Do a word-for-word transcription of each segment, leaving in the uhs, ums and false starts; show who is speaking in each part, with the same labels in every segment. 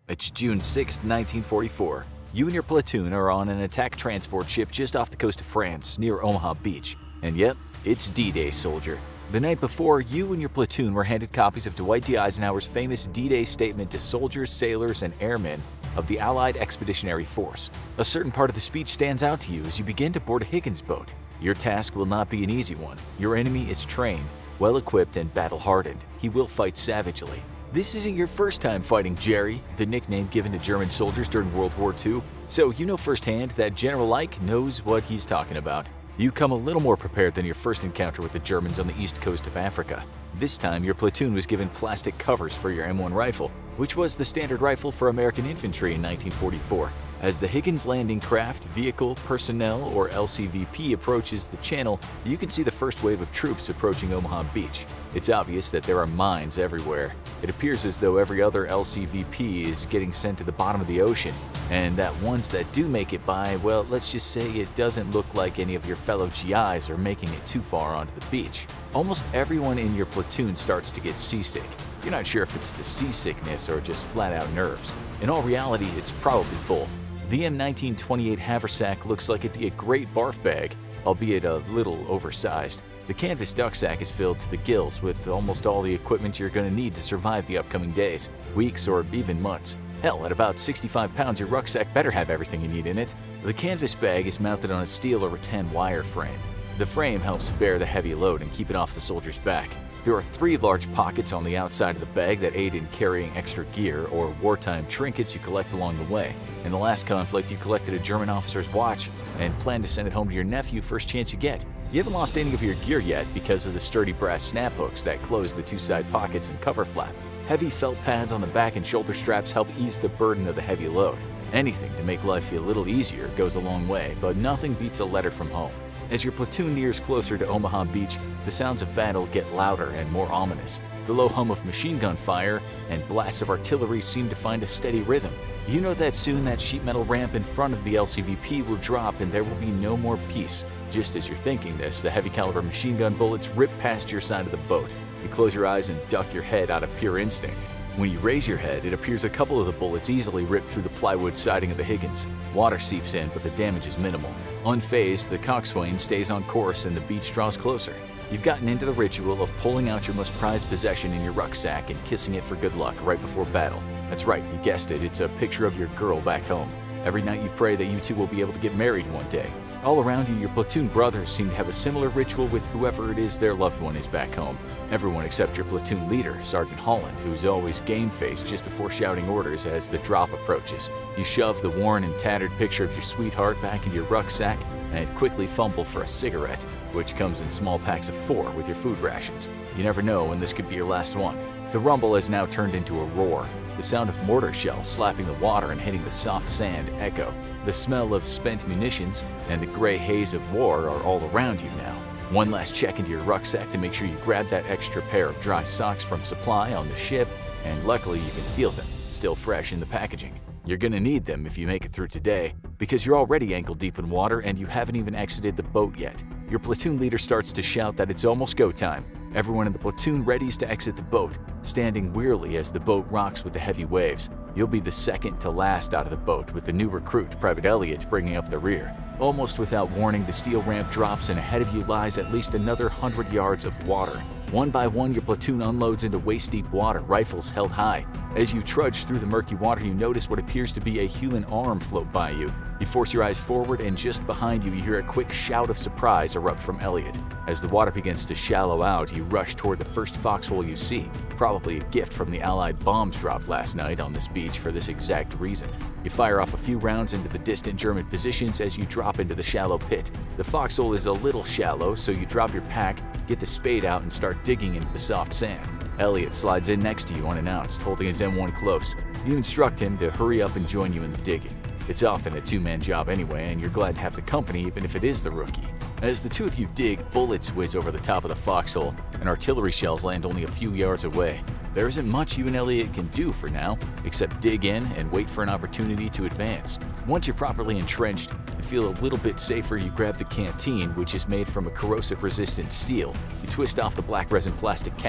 Speaker 1: It's June sixth, nineteen forty-four. You and your platoon are on an attack transport ship just off the coast of France, near Omaha Beach. And yep, it's D-Day, soldier. The night before, you and your platoon were handed copies of Dwight D. Eisenhower's famous D-Day statement to soldiers, sailors, and airmen of the Allied Expeditionary Force. A certain part of the speech stands out to you as you begin to board a Higgins boat. Your task will not be an easy one. Your enemy is trained, well-equipped, and battle-hardened. He will fight savagely. This isn't your first time fighting Jerry, the nickname given to German soldiers during World War Two, so you know firsthand that General Ike knows what he's talking about. You come a little more prepared than your first encounter with the Germans on the east coast of Africa. This time, your platoon was given plastic covers for your M one rifle, which was the standard rifle for American infantry in nineteen forty-four. As the Higgins Landing Craft Vehicle Personnel, or L C V P, approaches the channel, you can see the first wave of troops approaching Omaha Beach. It's obvious that there are mines everywhere. It appears as though every other L C V P is getting sent to the bottom of the ocean, and that ones that do make it by, well, let's just say it doesn't look like any of your fellow G Is are making it too far onto the beach. Almost everyone in your platoon starts to get seasick. You're not sure if it's the seasickness or just flat-out nerves. In all reality, it's probably both. The M nineteen twenty-eight haversack looks like it'd be a great barf bag, albeit a little oversized. The canvas duck sack is filled to the gills with almost all the equipment you're going to need to survive the upcoming days, weeks, or even months. Hell, at about sixty-five pounds, your rucksack better have everything you need in it. The canvas bag is mounted on a steel or rattan wire frame. The frame helps bear the heavy load and keep it off the soldier's back. There are three large pockets on the outside of the bag that aid in carrying extra gear or wartime trinkets you collect along the way. In the last conflict, you collected a German officer's watch and plan to send it home to your nephew first chance you get. You haven't lost any of your gear yet because of the sturdy brass snap hooks that close the two side pockets and cover flap. Heavy felt pads on the back and shoulder straps help ease the burden of the heavy load. Anything to make life feel a little easier goes a long way, but nothing beats a letter from home. As your platoon nears closer to Omaha Beach, the sounds of battle get louder and more ominous. The low hum of machine gun fire and blasts of artillery seem to find a steady rhythm. You know that soon that sheet metal ramp in front of the L C V P will drop and there will be no more peace. Just as you're thinking this, the heavy caliber machine gun bullets rip past your side of the boat. You close your eyes and duck your head out of pure instinct. When you raise your head, it appears a couple of the bullets easily rip through the plywood siding of the Higgins. Water seeps in, but the damage is minimal. Unfazed, the coxswain stays on course and the beach draws closer. You've gotten into the ritual of pulling out your most prized possession in your rucksack and kissing it for good luck right before battle. That's right, you guessed it, it's a picture of your girl back home. Every night you pray that you two will be able to get married one day. All around you, your platoon brothers seem to have a similar ritual with whoever it is their loved one is back home. Everyone except your platoon leader, Sergeant Holland, who's always game-faced just before shouting orders as the drop approaches. You shove the worn and tattered picture of your sweetheart back into your rucksack and quickly fumble for a cigarette, which comes in small packs of four with your food rations. You never know when this could be your last one. The rumble has now turned into a roar. The sound of mortar shells slapping the water and hitting the soft sand echo. The smell of spent munitions and the gray haze of war are all around you now. One last check into your rucksack to make sure you grab that extra pair of dry socks from supply on the ship, and luckily you can feel them, still fresh in the packaging. You're gonna need them if you make it through today, because you're already ankle deep in water and you haven't even exited the boat yet. Your platoon leader starts to shout that it's almost go time. Everyone in the platoon readies to exit the boat, standing wearily as the boat rocks with the heavy waves. You'll be the second to last out of the boat, with the new recruit, Private Elliott, bringing up the rear. Almost without warning, the steel ramp drops and ahead of you lies at least another hundred yards of water. One by one, your platoon unloads into waist-deep water, rifles held high. As you trudge through the murky water, you notice what appears to be a human arm float by you. You force your eyes forward, and just behind you, you hear a quick shout of surprise erupt from Elliott. As the water begins to shallow out, you rush toward the first foxhole you see, probably a gift from the Allied bombs dropped last night on this beach for this exact reason. You fire off a few rounds into the distant German positions as you drop into the shallow pit. The foxhole is a little shallow, so you drop your pack, get the spade out, and start digging into the soft sand. Elliott slides in next to you unannounced, holding his M one close. You instruct him to hurry up and join you in the digging. It's often a two-man job anyway, and you're glad to have the company even if it is the rookie. As the two of you dig, bullets whiz over the top of the foxhole, and artillery shells land only a few yards away. There isn't much you and Elliott can do for now, except dig in and wait for an opportunity to advance. Once you're properly entrenched and feel a little bit safer, you grab the canteen, which is made from a corrosive-resistant steel. You twist off the black resin plastic cap,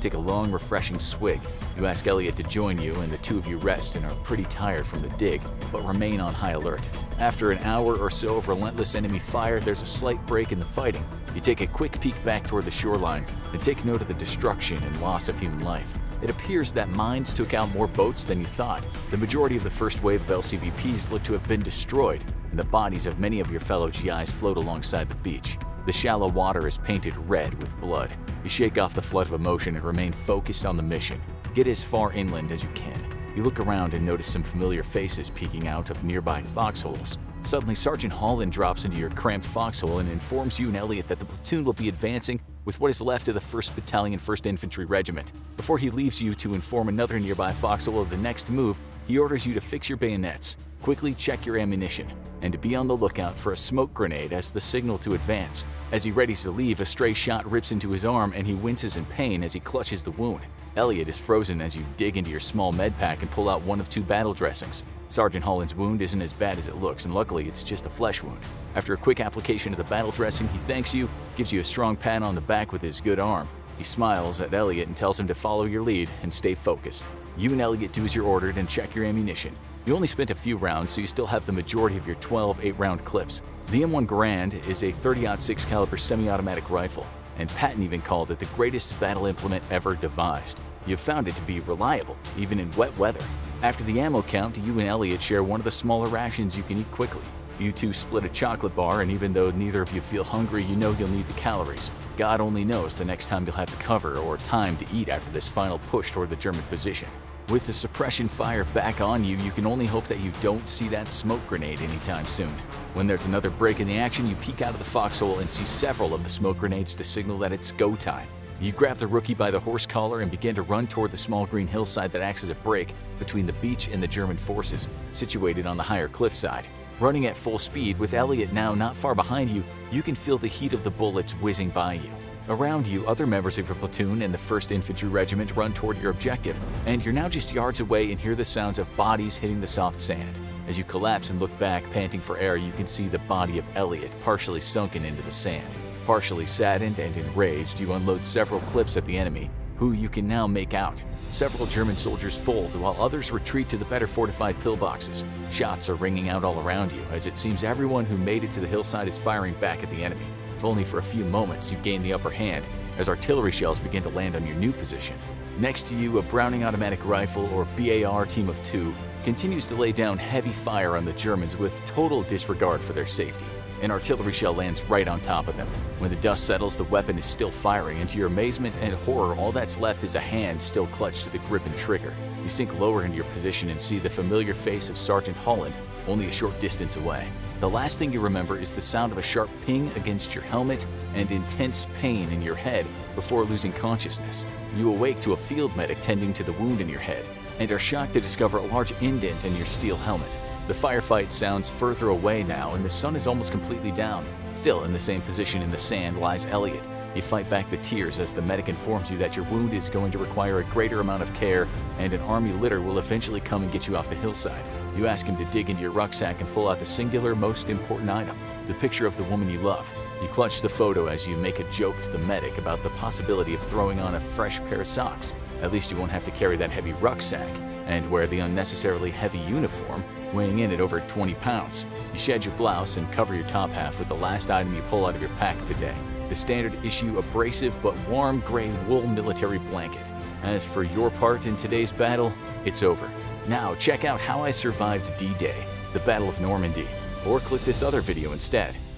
Speaker 1: take a long, refreshing swig. You ask Elliot to join you, and the two of you rest and are pretty tired from the dig, but remain on high alert. After an hour or so of relentless enemy fire, there's a slight break in the fighting. You take a quick peek back toward the shoreline and take note of the destruction and loss of human life. It appears that mines took out more boats than you thought. The majority of the first wave of L C V Ps look to have been destroyed, and the bodies of many of your fellow G Is float alongside the beach. The shallow water is painted red with blood. You shake off the flood of emotion and remain focused on the mission. Get as far inland as you can. You look around and notice some familiar faces peeking out of nearby foxholes. Suddenly, Sergeant Holland drops into your cramped foxhole and informs you and Elliot that the platoon will be advancing with what is left of the first Battalion, first Infantry Regiment. Before he leaves you to inform another nearby foxhole of the next move, he orders you to fix your bayonets, quickly check your ammunition, and to be on the lookout for a smoke grenade as the signal to advance. As he readies to leave, a stray shot rips into his arm and he winces in pain as he clutches the wound. Elliot is frozen as you dig into your small med pack and pull out one of two battle dressings. Sergeant Holland's wound isn't as bad as it looks, and luckily it's just a flesh wound. After a quick application of the battle dressing, he thanks you, gives you a strong pat on the back with his good arm. He smiles at Elliot and tells him to follow your lead and stay focused. You and Elliot do as you're ordered and check your ammunition. You only spent a few rounds, so you still have the majority of your twelve eight-round clips. The M one Garand is a thirty aught six caliber semi-automatic rifle, and Patton even called it the greatest battle implement ever devised. You've found it to be reliable, even in wet weather. After the ammo count, you and Elliot share one of the smaller rations you can eat quickly. You two split a chocolate bar, and even though neither of you feel hungry, you know you'll need the calories. God only knows the next time you'll have the cover or time to eat after this final push toward the German position. With the suppression fire back on you, you can only hope that you don't see that smoke grenade anytime soon. When there's another break in the action, you peek out of the foxhole and see several of the smoke grenades to signal that it's go time. You grab the rookie by the horse collar and begin to run toward the small green hillside that acts as a break between the beach and the German forces, situated on the higher cliffside. Running at full speed, with Elliot now not far behind you, you can feel the heat of the bullets whizzing by you. Around you, other members of your platoon and the first Infantry Regiment run toward your objective, and you're now just yards away and hear the sounds of bodies hitting the soft sand. As you collapse and look back, panting for air, you can see the body of Elliot partially sunken into the sand. Partially saddened and enraged, you unload several clips at the enemy, who you can now make out. Several German soldiers fold, while others retreat to the better fortified pillboxes. Shots are ringing out all around you, as it seems everyone who made it to the hillside is firing back at the enemy. If only for a few moments, you gain the upper hand, as artillery shells begin to land on your new position. Next to you, a Browning automatic rifle, or B A R team of two, continues to lay down heavy fire on the Germans with total disregard for their safety. An artillery shell lands right on top of them. When the dust settles, the weapon is still firing, and to your amazement and horror, all that's left is a hand still clutched to the grip and trigger. You sink lower into your position and see the familiar face of Sergeant Holland, only a short distance away. The last thing you remember is the sound of a sharp ping against your helmet and intense pain in your head before losing consciousness. You awake to a field medic tending to the wound in your head, and are shocked to discover a large indent in your steel helmet. The firefight sounds further away now, and the sun is almost completely down. Still in the same position in the sand lies Elliot. You fight back the tears as the medic informs you that your wound is going to require a greater amount of care, and an army litter will eventually come and get you off the hillside. You ask him to dig into your rucksack and pull out the singular most important item, the picture of the woman you love. You clutch the photo as you make a joke to the medic about the possibility of throwing on a fresh pair of socks. At least you won't have to carry that heavy rucksack and wear the unnecessarily heavy uniform, weighing in at over twenty pounds. You shed your blouse and cover your top half with the last item you pull out of your pack today, the standard issue abrasive but warm gray wool military blanket. As for your part in today's battle, it's over. Now check out how I survived D-Day, the Battle of Normandy, or click this other video instead.